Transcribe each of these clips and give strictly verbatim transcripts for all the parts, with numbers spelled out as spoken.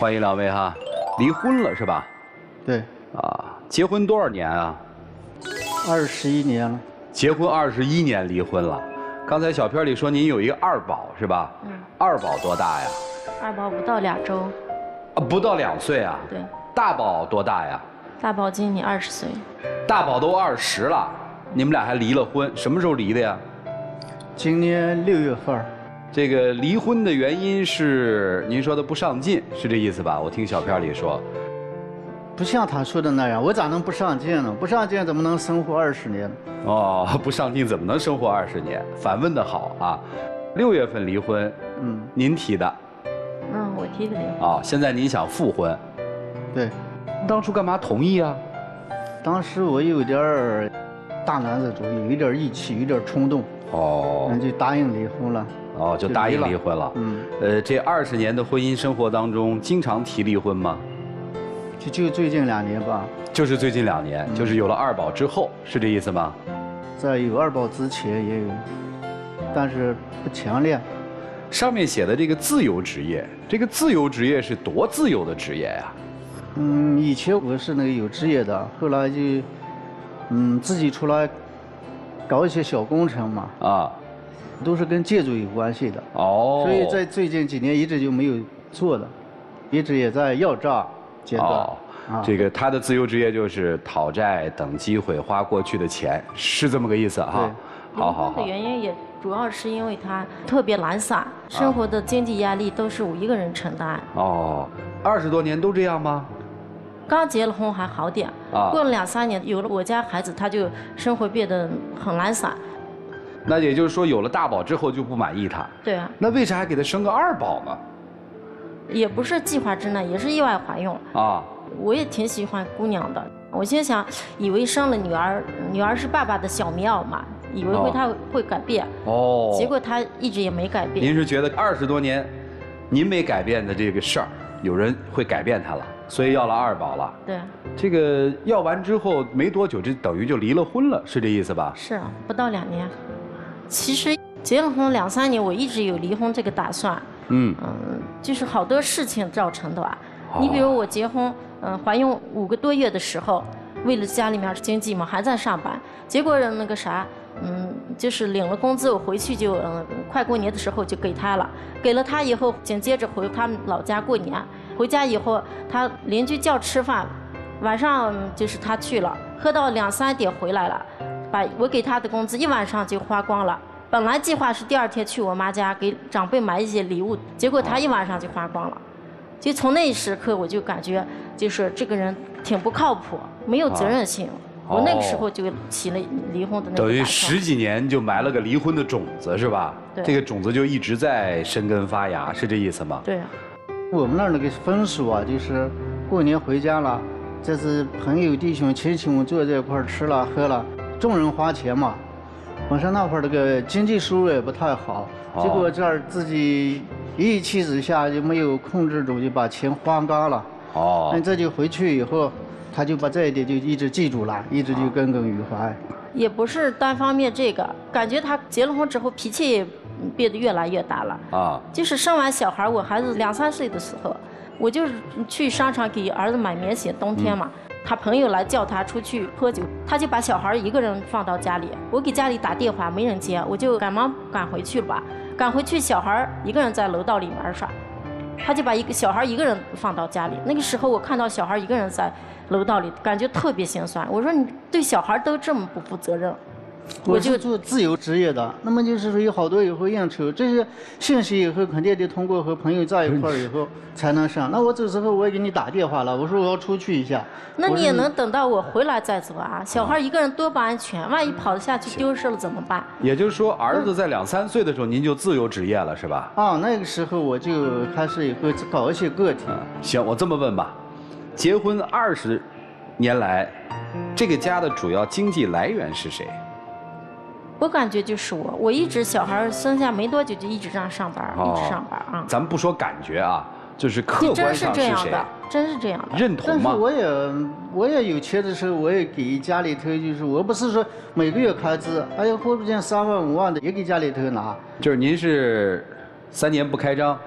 欢迎两位哈，离婚了是吧？ 对。 啊，结婚多少年啊？ 二十一年了。 结婚二十一年，离婚了。刚才小片里说您有一个二宝是吧？嗯。二宝多大呀？ 二宝不到两周。 啊，不到两岁啊？ 对。 大宝多大呀？ 大宝今年二十岁。 大宝都二十了，你们俩还离了婚？什么时候离的呀？ 今年六月份。 这个离婚的原因是您说的不上进，是这意思吧？我听小片里说。 不像他说的那样，我咋能不上进呢？不上进怎么能生活二十年？ 哦，不上进怎么能生活二十年？反问的好啊！六月份离婚，嗯，您提的。 嗯，我提的。 哦，现在您想复婚？ 对。 当初干嘛同意啊？ 当时我有点儿大男子主义，有点义气，有点冲动。哦。那就答应离婚了。 哦，就答应离婚了。嗯。呃，这二十年的婚姻生活当中，经常提离婚吗？ 就就最近两年吧。 就是最近两年，嗯、就是有了二宝之后，是这意思吗？ 在有二宝之前也有，但是不强烈。 上面写的这个自由职业，这个自由职业是多自由的职业呀？ 嗯，以前我是那个有职业的，后来就，嗯，自己出来搞一些小工程嘛。啊。都是跟建筑有关系的。哦。所以在最近几年一直就没有做的，一直也在要账阶段。哦。 啊、这个他的自由职业就是讨债、等机会、花过去的钱，是这么个意思哈。好好好。 的原因也主要是因为他特别懒散，生活的经济压力都是我一个人承担。 哦，二十多年都这样吗？ 刚结了婚还好点，啊、过了两三年有了我家孩子，他就生活变得很懒散。 那也就是说，有了大宝之后就不满意他。 对啊。 那为啥还给他生个二宝呢？ 也不是计划之内，也是意外怀孕。啊。我也挺喜欢姑娘的，我心想，以为生了女儿，女儿是爸爸的小棉袄嘛，以为会她会改变。哦。结果她一直也没改变。 您是觉得二十多年，您没改变的这个事儿，有人会改变她了，所以要了二宝了。 对。 这个要完之后没多久，这等于就离了婚了，是这意思吧？ 是啊，不到两年。其实结了婚两三年，我一直有离婚这个打算。嗯嗯，就是好多事情造成的吧。哦、你比如我结婚。嗯，怀孕五个多月的时候，为了家里面经济嘛，还在上班。结果那个啥，嗯，就是领了工资，我回去就，嗯，快过年的时候就给他了。给了他以后，紧接着回他们老家过年。回家以后，他邻居叫吃饭，晚上就是他去了，喝到两三点回来了，把我给他的工资一晚上就花光了。本来计划是第二天去我妈家给长辈买一些礼物，结果他一晚上就花光了。就从那一时刻，我就感觉就是这个人挺不靠谱，没有责任心。啊、我那个时候就起了离婚的那个打算。 等于十几年就埋了个离婚的种子，是吧？ 对。 这个种子就一直在生根发芽，是这意思吗？ 对啊。 我们那儿那个风俗啊，就是过年回家了，这是朋友弟兄亲戚们坐在一块儿吃了喝了，众人花钱嘛。本身那会儿那个经济收入也不太好，结果这儿自己一气之下就没有控制住，就把钱花光了。哦。那这就回去以后，他就把这一点就一直记住了，一直就耿耿于怀。 也不是单方面这个，感觉他结了婚之后脾气也变得越来越大了。啊。就是生完小孩，我孩子两三岁的时候，我就是去商场给儿子买棉鞋，冬天嘛。嗯。他朋友来叫他出去喝酒，他就把小孩一个人放到家里。我给家里打电话没人接，我就赶忙赶回去了吧。赶回去，小孩一个人在楼道里面耍，他就把一个小孩一个人放到家里。那个时候我看到小孩一个人在楼道里，感觉特别心酸。我说你对小孩都这么不负责任。 我就做自由职业的，那么就是说有好多以后应酬，这些信息以后肯定得通过和朋友在一块儿以后才能上。那我这时候我也给你打电话了，我说我要出去一下。 那你也能等到我回来再走啊？小孩一个人多不安全，万一跑下去丢失了怎么办？ 也就是说，儿子在两三岁的时候您就自由职业了是吧？ 啊，那个时候我就开始以后搞一些个体。 嗯，行，我这么问吧，结婚二十年来，这个家的主要经济来源是谁？ 我感觉就是我，我一直小孩生下没多久就一直这样上班，哦、一直上班啊。 咱们不说感觉啊，就是客观上是谁？ 真是这样的，真是这样的。 认同吗？ 但是我也我也有钱的时候，我也给家里头，就是我不是说每个月开支，哎呀，或不见三万五万的也给家里头拿。 就是您是三年不开张，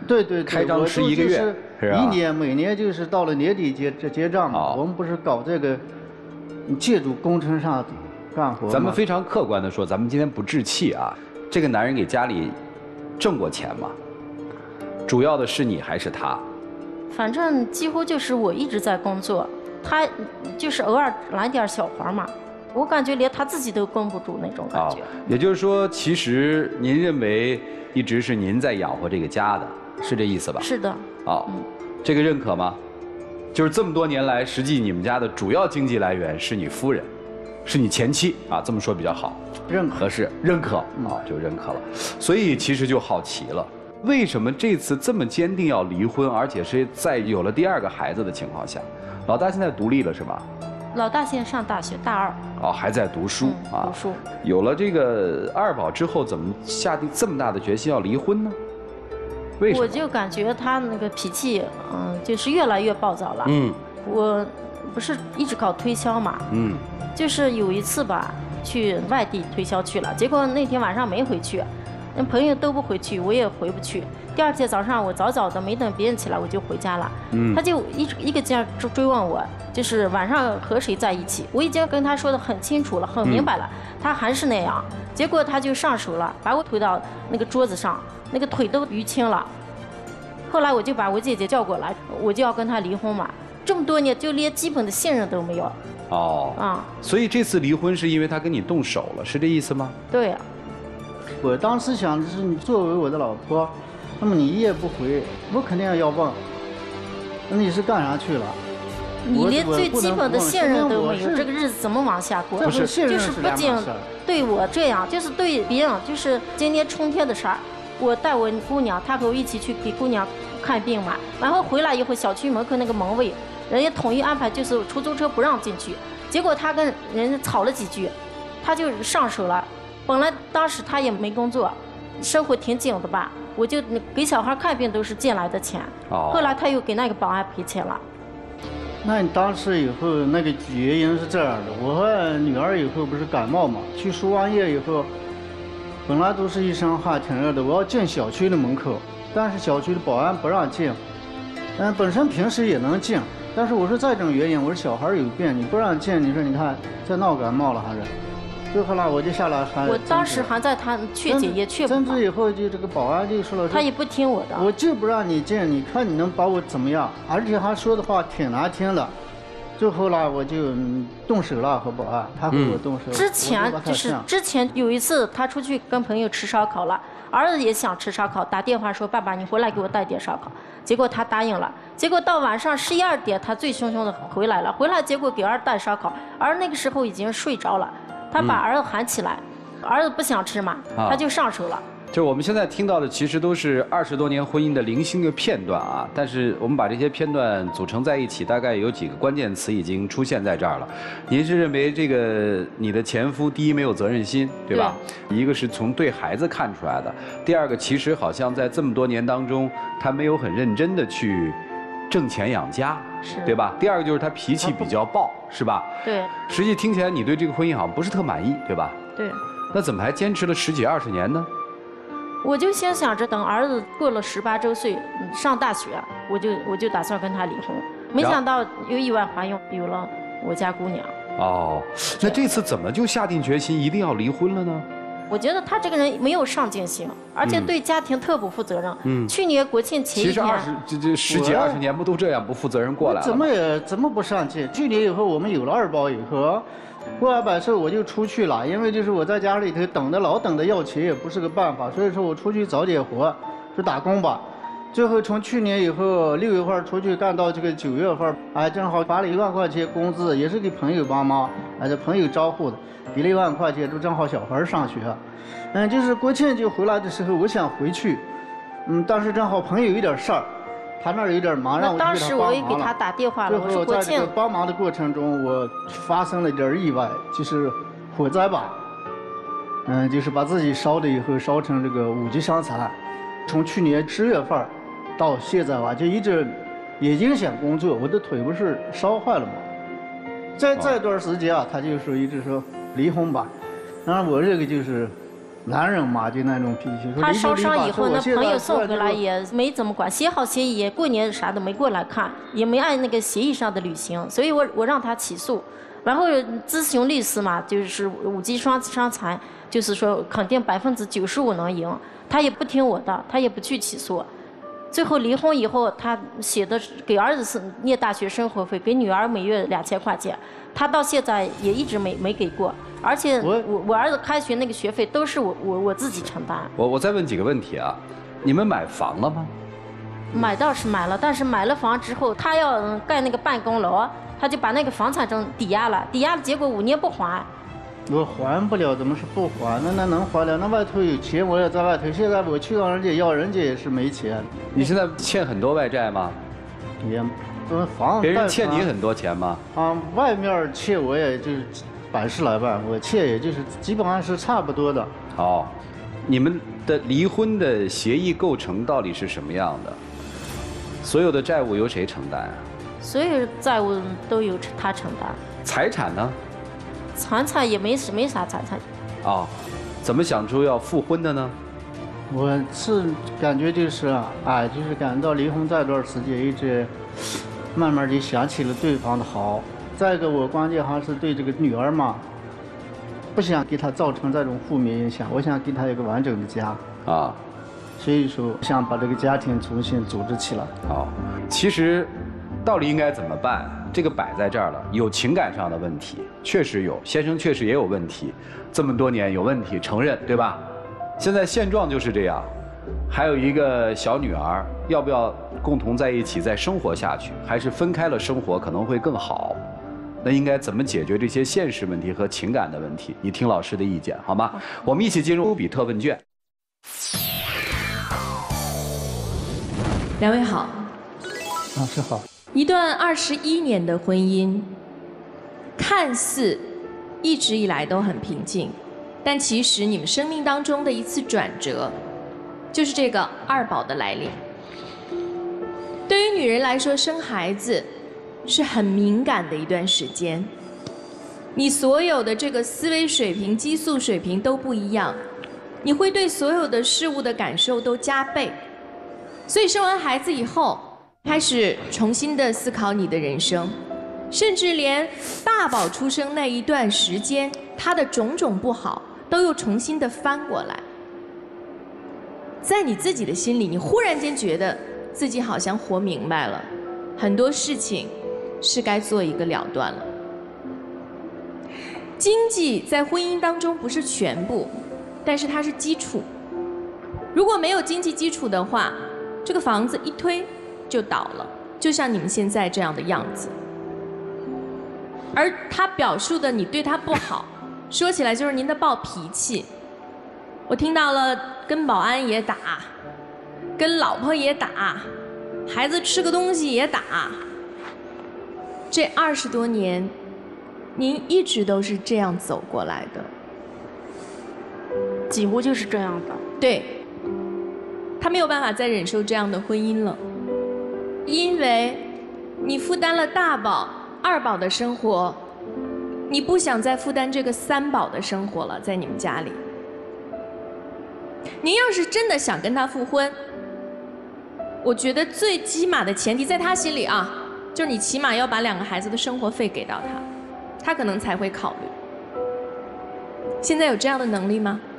对对对， 开张吃一个月， 是吧？一年每年就是到了年底结这结账嘛。哦、我们不是搞这个建筑工程上干活。 咱们非常客观的说，咱们今天不置气啊。这个男人给家里挣过钱吗？主要的是你还是他？ 反正几乎就是我一直在工作，他就是偶尔来点小活嘛。我感觉连他自己都绷不住那种感觉。哦、 也就是说，其实您认为一直是您在养活这个家的，是这意思吧？ 是的。 哦，嗯、这个认可吗？就是这么多年来，实际你们家的主要经济来源是你夫人，是你前妻啊，这么说比较好， 认可合适，认可啊、哦，就认可了。所以其实就好奇了，为什么这次这么坚定要离婚，而且是在有了第二个孩子的情况下，老大现在独立了是吧？ 老大现在上大学，大二。 哦，还在读书、 嗯、啊。读书。 有了这个二宝之后，怎么下定这么大的决心要离婚呢？为什么？ 我就感觉他那个脾气，嗯，就是越来越暴躁了。嗯。我不是一直搞推销嘛。嗯。就是有一次吧，去外地推销去了，结果那天晚上没回去，那朋友都不回去，我也回不去。第二天早上我早早的没等别人起来，我就回家了。嗯。他就一一个劲儿追追问我。就是晚上和谁在一起，我已经跟他说的很清楚了，很明白了，嗯、他还是那样。结果他就上手了，把我推到那个桌子上，那个腿都淤青了。后来我就把我姐姐叫过来，我就要跟他离婚嘛。这么多年就连基本的信任都没有。 哦。啊。所以这次离婚是因为他跟你动手了，是这意思吗？ 对啊。 我当时想的是，你作为我的老婆，那么你一夜不回，我肯定要问，那你是干啥去了？ 你连最基本的信任都没有，这个日子怎么往下过？ 不是， 就是不仅对我这样，就是对别人，就是今年春天的事儿，我带我姑娘，她和我一起去给姑娘看病嘛，然后回来以后，小区门口那个门卫，人家统一安排就是出租车不让进去，结果他跟人家吵了几句，他就上手了。本来当时他也没工作，生活挺紧的吧，我就给小孩看病都是借来的钱，哦、后来他又给那个保安赔钱了。 那你当时以后那个原因是这样的，我和女儿以后不是感冒嘛，去输完液以后，本来都是一身汗挺热的，我要进小区的门口，但是小区的保安不让进，嗯，本身平时也能进，但是我说这种原因，我说小孩有病，你不让进，你说你看这闹感冒了还是，最后呢我就下来还， 我当时还在他劝解也劝不好， 甚至以后就这个保安就说了， 他也不听我的， 我就不让你进，你看你能把我怎么样？而且还说的话挺难听的。最后呢，我就动手了和保安，他和我动手。 嗯、之前就是之前有一次，他出去跟朋友吃烧烤了，儿子也想吃烧烤，打电话说爸爸你回来给我带点烧烤，结果他答应了。结果到晚上十一二点，他醉醺醺的回来了，回来结果给儿子带烧烤，儿子那个时候已经睡着了，他把儿子喊起来，嗯、儿子不想吃嘛，他就上手了。 就我们现在听到的，其实都是二十多年婚姻的零星的片段啊。但是我们把这些片段组成在一起，大概有几个关键词已经出现在这儿了。您是认为这个你的前夫第一没有责任心，对吧？对。一个是从对孩子看出来的，第二个其实好像在这么多年当中，他没有很认真的去挣钱养家， 是， 对吧？第二个就是他脾气比较暴，是吧？ 对。 实际听起来你对这个婚姻好像不是特满意，对吧？ 对。 那怎么还坚持了十几二十年呢？ 我就先想着等儿子过了十八周岁上大学，我就我就打算跟他离婚，没想到又意外怀孕，有了我家姑娘。 哦，那这次怎么就下定决心一定要离婚了呢？ 我觉得他这个人没有上进心，而且对家庭特不负责任。嗯，去年国庆前一天， 其实二十这这十几二十年不都这样不负责任过来了？ 怎么也怎么不上进？去年以后我们有了二宝以后。过完百岁我就出去了，因为就是我在家里头等着老等着要钱也不是个办法，所以说我出去找点活，去打工吧。最后从去年以后六月份出去干到这个九月份，哎，正好发了一万块钱工资，也是给朋友帮忙，哎，这朋友招呼的，给了一万块钱，就正好小孩上学。嗯，就是国庆就回来的时候，我想回去，嗯，但是正好朋友有点事儿。他那儿有点忙，让我去给他帮忙了。 当时我也给他打电话了，我说国庆。 在这个帮忙的过程中，我发生了一点意外，就是火灾吧。嗯，就是把自己烧了以后烧成这个五级伤残。从去年十月份到现在吧，就一直也影响工作，我的腿不是烧坏了吗？在这段时间啊，他就说一直说离婚吧。当然我这个就是男人嘛，就那种脾气。 他烧伤以后，那朋友送回来也没怎么管，写好协议，过年啥都没过来看，也没按那个协议上的履行，所以我我让他起诉，然后咨询律师嘛，就是五级伤伤残，就是说肯定百分之九十五能赢，他也不听我的，他也不去起诉。最后离婚以后，他写的给儿子是念大学生活费，给女儿每月两千块钱，他到现在也一直没没给过，而且我我我儿子开学那个学费都是我我我自己承担。 我我再问几个问题啊，你们买房了吗？ 买倒是买了，但是买了房之后，他要盖那个办公楼，他就把那个房产证抵押了，抵押了结果五年不还。 我还不了，怎么是不还？那那能还了？那外头有钱，我也在外头。现在我去让人家要，人家也是没钱。 你现在欠很多外债吗？ 也，嗯，房别人欠你很多钱吗？ 啊，外面欠我也就是百十来万，我欠也就是基本上是差不多的。 哦，你们的离婚的协议构成到底是什么样的？所有的债务由谁承担啊？ 所有债务都由他承担。 财产呢？ 财产也没没啥财产。 哦，怎么想出要复婚的呢？ 我是感觉就是啊，哎，就是感到离婚这段时间一直慢慢就想起了对方的好。再一个，我关键还是对这个女儿嘛，不想给她造成这种负面影响，我想给她一个完整的家啊。所以说，想把这个家庭重新组织起来。 好，其实到底应该怎么办？这个摆在这儿了，有情感上的问题，确实有，先生确实也有问题，这么多年有问题，承认对吧？现在现状就是这样，还有一个小女儿，要不要共同在一起再生活下去，还是分开了生活可能会更好？那应该怎么解决这些现实问题和情感的问题？你听老师的意见好吗？我们一起进入比特问卷。 两位好。 老师好。 一段二十一年的婚姻，看似一直以来都很平静，但其实你们生命当中的一次转折，就是这个二宝的来临。对于女人来说，生孩子是很敏感的一段时间，你所有的这个思维水平、激素水平都不一样，你会对所有的事物的感受都加倍，所以生完孩子以后，开始重新的思考你的人生，甚至连大宝出生那一段时间，他的种种不好都又重新的翻过来。在你自己的心里，你忽然间觉得自己好像活明白了，很多事情是该做一个了断了。经济在婚姻当中不是全部，但是它是基础。如果没有经济基础的话，这个房子一推就倒了，就像你们现在这样的样子。而他表述的你对他不好，说起来就是您的暴脾气。我听到了跟保安也打，跟老婆也打，孩子吃个东西也打。这二十多年，您一直都是这样走过来的。 几乎就是这样的。 对，他没有办法再忍受这样的婚姻了。因为你负担了大宝、二宝的生活，你不想再负担这个三宝的生活了，在你们家里。您要是真的想跟他复婚，我觉得最起码的前提，在他心里啊，就是你起码要把两个孩子的生活费给到他，他可能才会考虑。现在有这样的能力吗？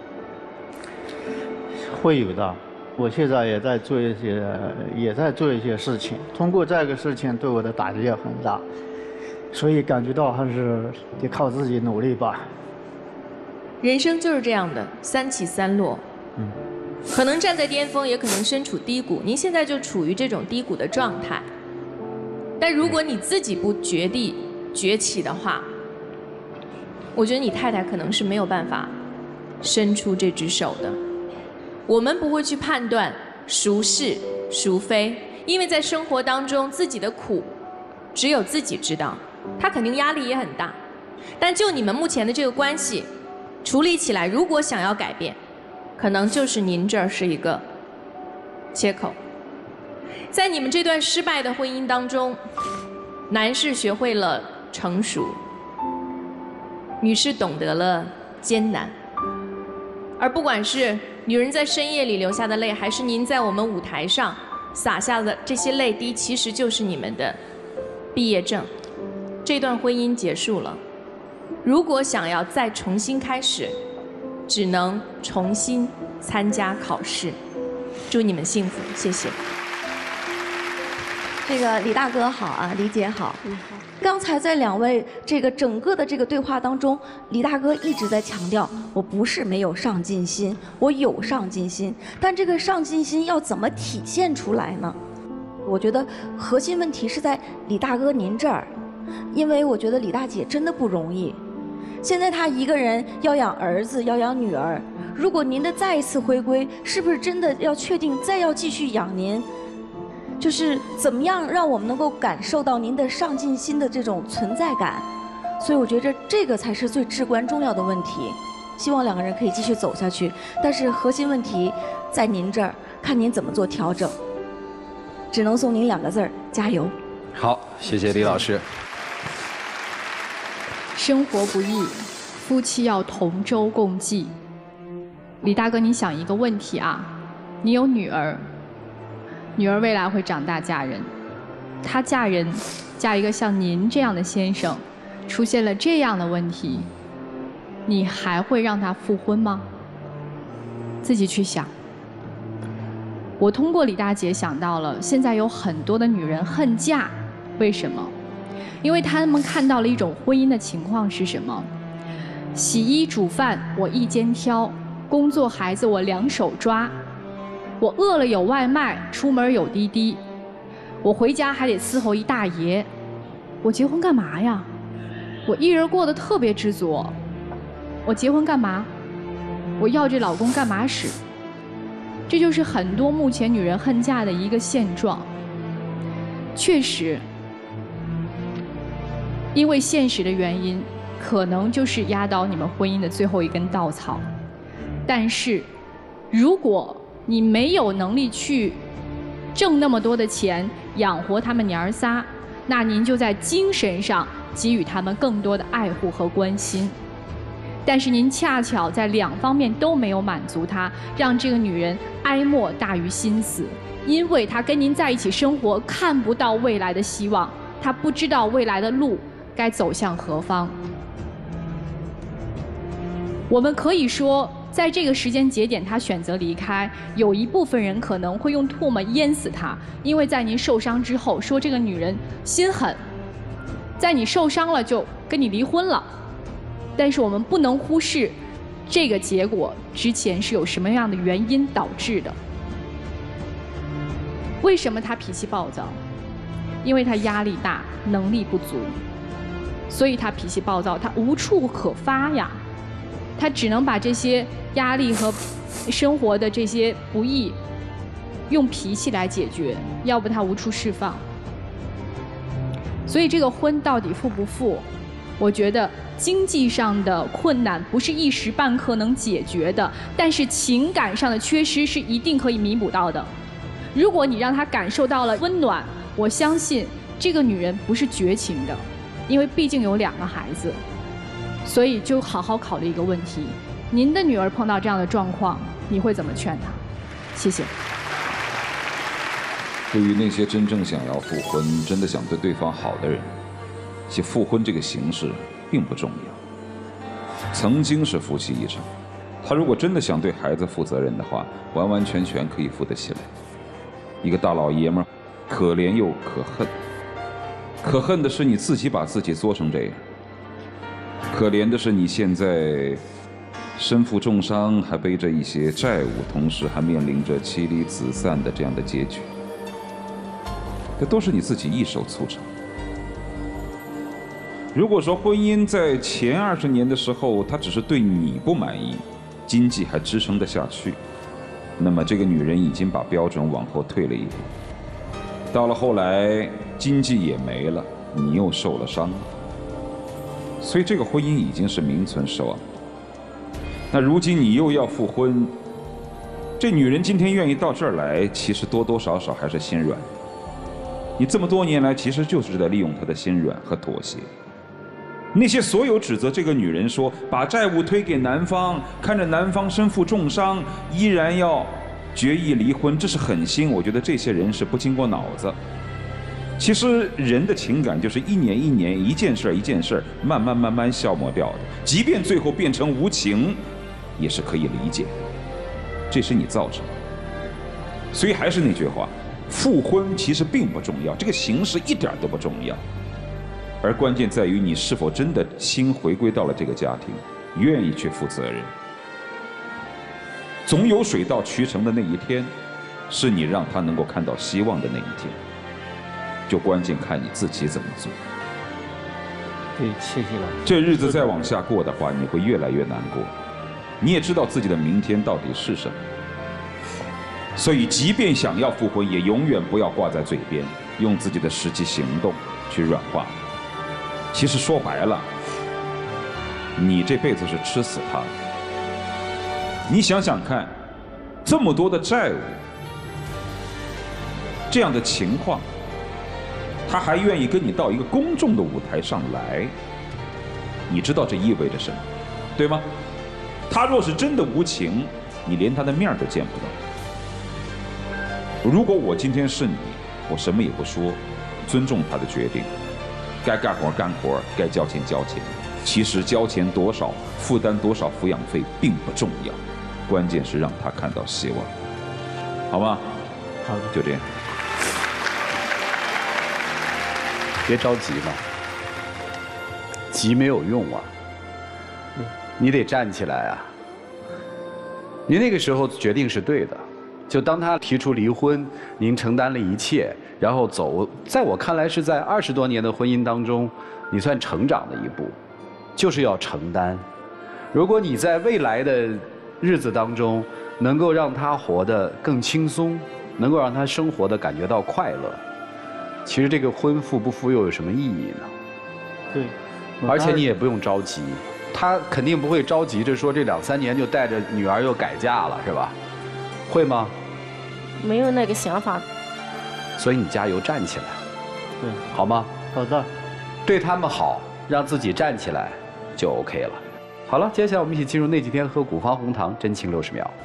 会有的。我现在也在做一些，也在做一些事情。通过这个事情，对我的打击也很大，所以感觉到还是得靠自己努力吧。 人生就是这样的，三起三落。嗯，可能站在巅峰，也可能身处低谷。您现在就处于这种低谷的状态。但如果你自己不绝地崛起的话，我觉得你太太可能是没有办法伸出这只手的。我们不会去判断孰是孰非，因为在生活当中，自己的苦只有自己知道，他肯定压力也很大。但就你们目前的这个关系处理起来，如果想要改变，可能就是您这儿是一个切口。在你们这段失败的婚姻当中，男士学会了成熟，女士懂得了艰难。 而不管是女人在深夜里流下的泪，还是您在我们舞台上洒下的这些泪滴，其实就是你们的毕业证。这段婚姻结束了，如果想要再重新开始，只能重新参加考试。祝你们幸福，谢谢。 这个李大哥好啊，李姐好。刚才在两位这个整个的这个对话当中，李大哥一直在强调，我不是没有上进心，我有上进心，但这个上进心要怎么体现出来呢？我觉得核心问题是在李大哥您这儿，因为我觉得李大姐真的不容易。现在她一个人要养儿子，要养女儿，如果您的再一次回归，是不是真的要确定再要继续养您？就是怎么样让我们能够感受到您的上进心的这种存在感，所以我觉着这个才是最至关重要的问题。希望两个人可以继续走下去，但是核心问题在您这儿，看您怎么做调整。只能送您两个字儿：加油。 好，谢谢李老师。 生活不易，夫妻要同舟共济。李大哥，你想一个问题啊，你有女儿。女儿未来会长大嫁人，她嫁人，嫁一个像您这样的先生，出现了这样的问题，你还会让她复婚吗？自己去想。我通过李大姐想到了，现在有很多的女人恨嫁，为什么？因为她们看到了一种婚姻的情况是什么？洗衣煮饭我一肩挑，工作孩子我两手抓。我饿了有外卖，出门有滴滴，我回家还得伺候一大爷，我结婚干嘛呀？我一人过得特别知足，我结婚干嘛？我要这老公干嘛使？这就是很多目前女人恨嫁的一个现状。确实，因为现实的原因，可能就是压倒你们婚姻的最后一根稻草。但是，如果你没有能力去挣那么多的钱养活他们娘儿仨，那您就在精神上给予他们更多的爱护和关心。但是您恰巧在两方面都没有满足她，让这个女人哀莫大于心死，因为她跟您在一起生活，看不到未来的希望，她不知道未来的路该走向何方。我们可以说，在这个时间节点，他选择离开，有一部分人可能会用唾沫淹死他，因为在您受伤之后，说这个女人心狠，在你受伤了就跟你离婚了。但是我们不能忽视，这个结果之前是有什么样的原因导致的。为什么他脾气暴躁？因为他压力大，能力不足，所以他脾气暴躁，他无处可发呀。他只能把这些压力和生活的这些不易用脾气来解决，要不他无处释放。所以这个婚到底复不复，我觉得经济上的困难不是一时半刻能解决的，但是情感上的缺失是一定可以弥补到的。如果你让他感受到了温暖，我相信这个女人不是绝情的，因为毕竟有两个孩子。所以就好好考虑一个问题，您的女儿碰到这样的状况，你会怎么劝她？谢谢。 对于那些真正想要复婚、真的想对对方好的人，其复婚这个形式并不重要。曾经是夫妻一场，他如果真的想对孩子负责任的话，完完全全可以负得起来。一个大老爷们儿，可怜又可恨。可恨的是你自己把自己作成这样。可怜的是你现在身负重伤，还背着一些债务，同时还面临着妻离子散的这样的结局，这都是你自己一手促成。如果说婚姻在前二十年的时候，它只是对你不满意，经济还支撑得下去，那么这个女人已经把标准往后退了一步。到了后来，经济也没了，你又受了伤。所以这个婚姻已经是名存实亡。那如今你又要复婚，这女人今天愿意到这儿来，其实多多少少还是心软。你这么多年来，其实就是在利用她的心软和妥协。 那些所有指责这个女人说把债务推给男方，看着男方身负重伤，依然要决意离婚，这是狠心。我觉得这些人是不经过脑子。其实人的情感就是一年一年、一件事儿一件事儿，慢慢慢慢消磨掉的。即便最后变成无情，也是可以理解的。这是你造成的。所以还是那句话，复婚其实并不重要，这个形式一点都不重要。而关键在于你是否真的心回归到了这个家庭，愿意去负责任。总有水到渠成的那一天，是你让他能够看到希望的那一天。就关键看你自己怎么做。 对，谢谢了。 这日子再往下过的话，你会越来越难过。你也知道自己的明天到底是什么。所以，即便想要复婚，也永远不要挂在嘴边，用自己的实际行动去软化。其实说白了，你这辈子是吃死他的。你想想看，这么多的债务，这样的情况，他还愿意跟你到一个公众的舞台上来，你知道这意味着什么，对吗？他若是真的无情，你连他的面都见不到。如果我今天是你，我什么也不说，尊重他的决定。该干活干活，该交钱交钱。其实交钱多少，负担多少抚养费并不重要，关键是让他看到希望，好吗？ 好的， 就这样。 别着急嘛，急没有用啊，你得站起来啊。您那个时候决定是对的，就当他提出离婚，您承担了一切，然后走，在我看来是在二十多年的婚姻当中，你算成长的一步，就是要承担。如果你在未来的日子当中能够让他活得更轻松，能够让他生活的感觉到快乐，其实这个婚复不复又有什么意义呢？ 对， 而且你也不用着急，他肯定不会着急着说这两三年就带着女儿又改嫁了，是吧？会吗？ 没有那个想法。 所以你加油，站起来， 对， 好吗？ 好的， 对他们好，让自己站起来，就 OK 了。好了，接下来我们一起进入那几天喝古方红糖真情六十秒。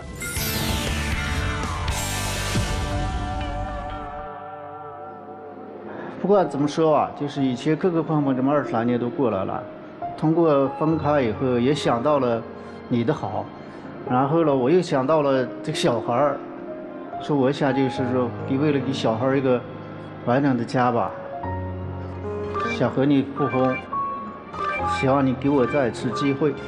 不管怎么说啊，就是以前磕磕碰碰这么二十来年都过来了，通过分开以后也想到了你的好，然后呢，我又想到了这个小孩儿，说我想就是说，给为了给小孩一个完整的家吧，想和你复婚，希望你给我再一次机会。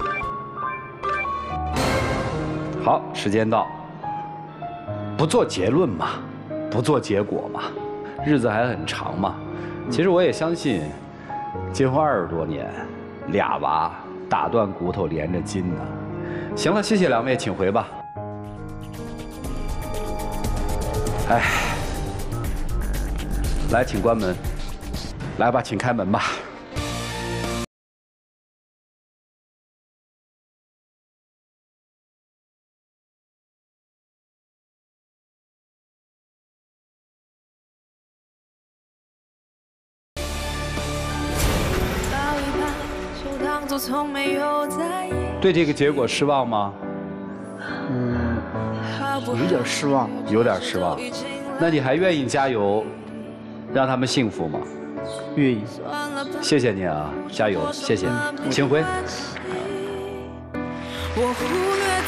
好，时间到，不做结论嘛，不做结果嘛，日子还很长嘛。其实我也相信，结婚二十多年，俩娃打断骨头连着筋呢。行了，谢谢两位，请回吧。哎，来，请关门。来吧，请开门吧。对这个结果失望吗？ 嗯，有点失望。 有点失望。那你还愿意加油，让他们幸福吗？ 愿意。 谢谢您啊，加油，谢谢，请回。 我忽